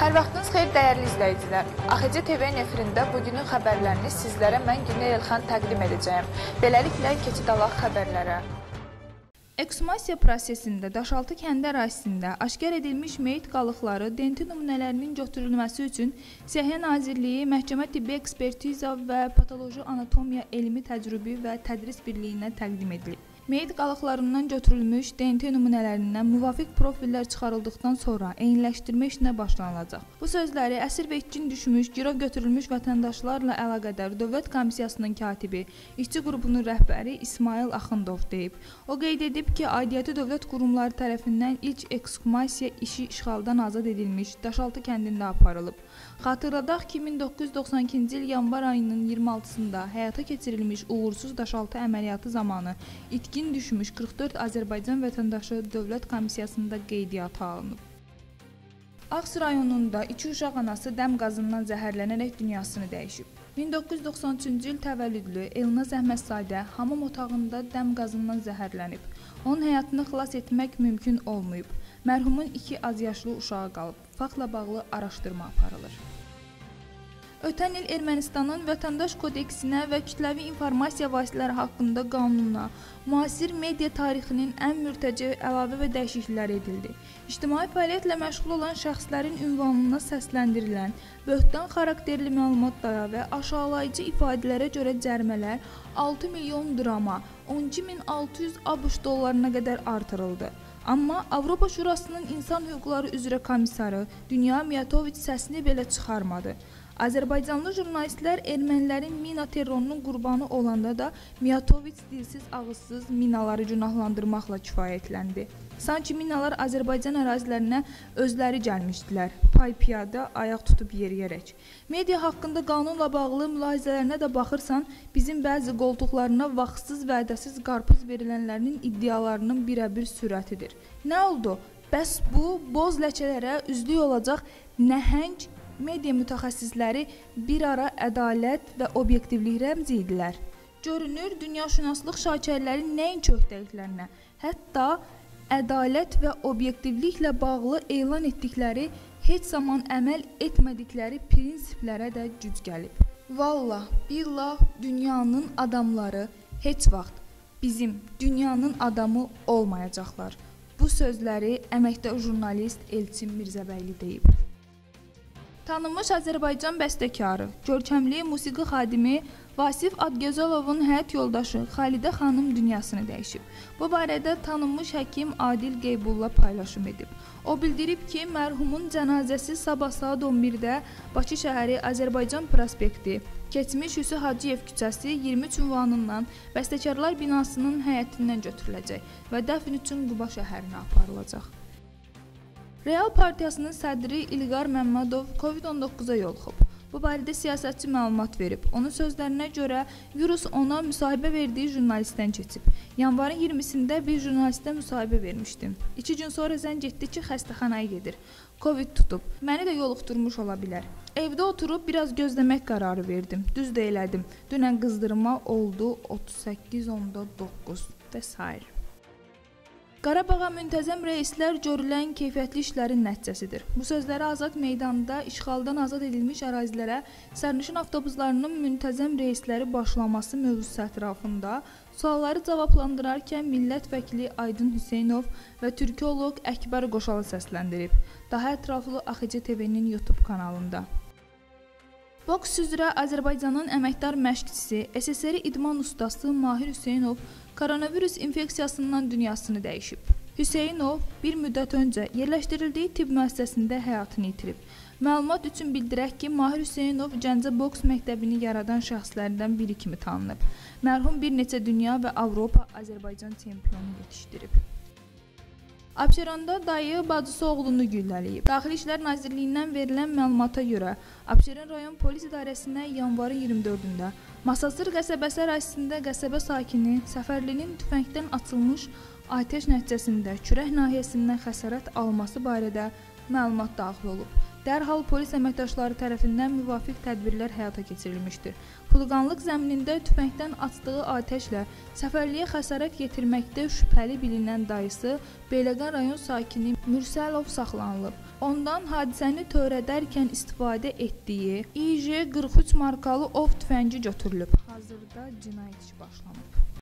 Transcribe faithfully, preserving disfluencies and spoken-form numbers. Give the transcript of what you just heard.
Hər vaxtınız xeyir dəyərli izləyicilər. A X C T V efirində bugünün xəbərlərini sizlərə mən Güney Elxan təqdim edəcəyim. Beləliklə keçid alaq xəbərlərə. Ekshumasiya prosesində Daşaltı kəndi ərazisində aşkar edilmiş meyit qalıqları D N T nümunələrinin götürülməsi üçün Səhiyyə Nazirliyi Məhkəmə Tibbi Ekspertiza və Patoloji Anatomiya Elmi Təcrübi və Tədris Birliyinə təqdim edilib. Meyit qalıqlarından götürülmüş D N T nümunələrindən müvafiq profillər çıxarıldıqdan sonra eyniləşdirmə işinə başlanılacaq. Bu sözləri əsir və itkin düşmüş, girov götürülmüş vətəndaşlarla əlaqədar Dövlət Komissiyasının katibi, işçi qrupunun rəhbəri İsmail Axundov deyib. O qeyd edib ki, aidiyyəti dövlət qurumları tərəfindən ilk ekshumasiya işi işğaldan azad edilmiş Daşaltı kəndində aparılıb. Xatırladaq ki, min doqquz yüz doxsan ikinci il yanvar ayının iyirmi altısında həyata keçirilmiş uğursuz Daşaltı əməliyyatı zamanı itkin düşmüş qırx dörd Azərbaycan vətəndaşı Dövlət Komissiyasında qeydiyyata alınıb. Ağsu rayonunda iki uşaq anası dəm qazından zəhərlənərək dünyasını dəyişib. min doqquz yüz doxsan üçüncü il təvəllüdlü Elna Zəhmətzadə hamam otağında dəm qazından zəhərlənib. Onun həyatını xilas etmək mümkün olmayıb. Mərhumun iki azyaşlı uşağı qalıb. Faktla bağlı araşdırma aparılır. Ötən il Ermənistanın Vətəndaş Kodeksinə və Kütləvi İnformasiya Vasitələri haqqında qanununa, müasir media tarixinin ən mürtəci əlavə və dəyişikliklər edildi. İctimai fəaliyyətlə məşğul olan şəxslərin ünvanına səsləndirilən böhtan xarakterli məlumatlara və aşağılayıcı ifadələrə görə cərimələr altı milyon drama, on iki min altı yüz ABŞ dollarına qədər artırıldı. Amma Avropa Şurasının İnsan Hüquqları üzrə komissarı Dünya Miyatoviç səsini belə çıxarmadı. Azərbaycanlı jurnalistlər ermənilərin mina terrorunun qurbanı olanda da Miyatoviç dilsiz ağızsız minaları günahlandırmaqla kifayətləndi. Sanki minalar Azərbaycan ərazilərinə özləri gəlmişdilər, pay-piyada ayaq tutub yeriyərək. Media haqqında qanunla bağlı mülahizələrinə də baxırsan, bizim bəzi qoltuqlarına vaxtsız vədəsiz qarpız verilənlərinin iddialarının birəbir sürətidir. Nə oldu? Bəs bu, boz ləkələrə üzlük olacaq nəhəng media mütəxəssisləri bir ara ədalət və obyektivlik rəmzi idilər. Görünür, dünyashünaslıq şakirləri nəyin çöhdəklərinə, hətta ədalət və obyektivliklə bağlı elan etdikləri, heç zaman əməl etmədikləri prinsiplərə də güc gəlib. Vallah, billah, dünyanın adamları heç vaxt bizim dünyanın adamı olmayacaqlar. Bu sözləri əməkdar jurnalist Elçin Mirzəbəyli deyib. Tanınmış Azərbaycan bəstəkarı, görkəmli musiqi xadimi Vasif Adgözalovun həyat yoldaşı Xalidə xanım dünyasını dəyişib. Bu barədə tanınmış həkim Adil Qeybulla paylaşım edib. O bildirib ki, mərhumun cənazəsi sabah saat on birdə Bakı şəhəri Azərbaycan prospekti, keçmiş Hüsü Hacıyev küçəsi iyirmi üç ünvanından Bəstəkarlar binasının həyətindən götürüləcək və dəfn üçün Quba şəhərinə aparılacaq. Real Partiyasının sədri İlqar Məmmədov Covid on doqquza yoluxub. Bu barədə siyasətçi məlumat verib. Onun sözlərinə görə virus ona müsahibə verdiyi jurnalistdən keçib. Yanvarın iyirmisində bir jurnalistə müsahibə vermişdim. İki gün sonra zəng etdi ki, xəstəxanaya gedir. Covid tutub. Məni də yoluxdurmuş ola bilər. Evdə oturub biraz gözləmək qərarı verdim. Düz də elədim. Dünən qızdırma oldu otuz səkkiz onda doqquz və s. Qarabağa müntəzəm reyslər görülən keyfiyyətli işlərin nəticəsidir. Bu sözləri Azad meydanında işğaldan azad edilmiş ərazilərə sərnişin avtobuslarının müntəzəm reysləri başlaması mövzusu ətrafında sualları cavablandırarkən millət vəkili Aydın Hüseynov və türkoloq Əkbər Qoşalı səsləndirib. Daha ətraflı A X C T V-nin YouTube kanalında. Boks üzrə Azərbaycanın əməkdar məşqçisi, S S R idman ustası Mahir Hüseynov koronavirus infeksiyasından dünyasını dəyişib. Hüseynov bir müddət öncə yerləşdirildiyi tibb müəssisəsində həyatını itirib. Məlumat üçün bildirək ki, Mahir Hüseynov Gəncə boks məktəbini yaradan şəxslərdən biri kimi tanınıb. Mərhum bir neçə dünya və Avropa, Azərbaycan çempionu yetişdirib. Abşeranda dayı bacısı oğlunu güllələyib. Daxili İşlər Nazirliyindən verilən məlumata görə Abşeron rayon polis idarəsinə yanvarın iyirmi dördündə Masazır qəsəbəsi ərazisində qəsəbə sakini Səfərlinin tüfəngdən açılmış atəş nəticəsində kürək nahiyəsindən xəsarət alması barədə məlumat daxil olub. Dərhal polis əməkdaşları tərəfindən müvafiq tədbirlər həyata keçirilmişdir. Xulqanlıq zəminində tüfəngdən atdığı atəşlə Səfərliyə xəsarət yetirməkdə şübhəli bilinən dayısı Beyləqan rayon sakini Mürsəlov saxlanılıb. Ondan hadisəni törədərkən istifadə etdiyi İ J qırx üç markalı ov tüfəngi götürülüb. Hazırda cinayət işi başlanıb.